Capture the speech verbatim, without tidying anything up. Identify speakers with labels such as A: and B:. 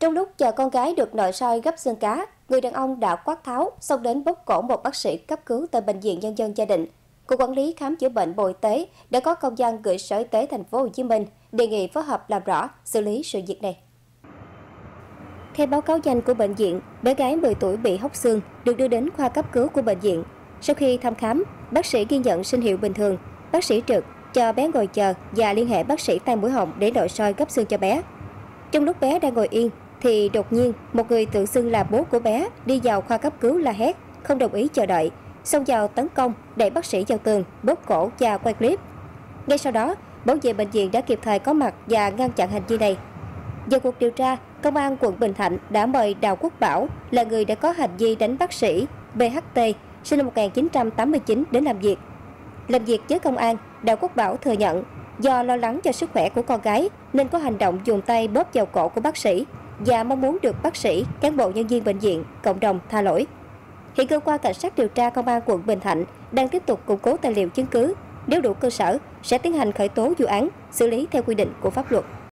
A: Trong lúc chờ con gái được nội soi gấp xương cá, người đàn ông đã quát tháo xông đến bóp cổ một bác sĩ cấp cứu tại bệnh viện Nhân dân Gia Định. Cục Quản lý Khám chữa bệnh Bộ Y tế đã có công văn gửi Sở Y tế Thành phố Hồ Chí Minh đề nghị phối hợp làm rõ, xử lý sự việc này. Theo báo cáo nhanh của bệnh viện, bé gái mười tuổi bị hóc xương được đưa đến khoa cấp cứu của bệnh viện. Sau khi thăm khám, bác sĩ ghi nhận sinh hiệu bình thường. Bác sĩ trực cho bé ngồi chờ và liên hệ bác sĩ tai mũi họng để nội soi gấp xương cho bé. Trong lúc bé đang ngồi yên, thì đột nhiên một người tự xưng là bố của bé đi vào khoa cấp cứu la hét, không đồng ý chờ đợi, xông vào tấn công, đẩy bác sĩ vào tường, bóp cổ và quay clip. Ngay sau đó, bảo vệ bệnh viện đã kịp thời có mặt và ngăn chặn hành vi này. Vào cuộc điều tra, Công an quận Bình Thạnh đã mời Đào Quốc Bảo là người đã có hành vi đánh bác sĩ bê hát tê sinh năm một nghìn chín trăm tám mươi chín đến làm việc. Làm việc với công an, Đào Quốc Bảo thừa nhận do lo lắng cho sức khỏe của con gái nên có hành động dùng tay bóp vào cổ của bác sĩ và mong muốn được bác sĩ, cán bộ nhân viên bệnh viện, cộng đồng tha lỗi. Hiện cơ quan cảnh sát điều tra Công an quận Bình Thạnh đang tiếp tục củng cố tài liệu chứng cứ. Nếu đủ cơ sở, sẽ tiến hành khởi tố vụ án, xử lý theo quy định của pháp luật.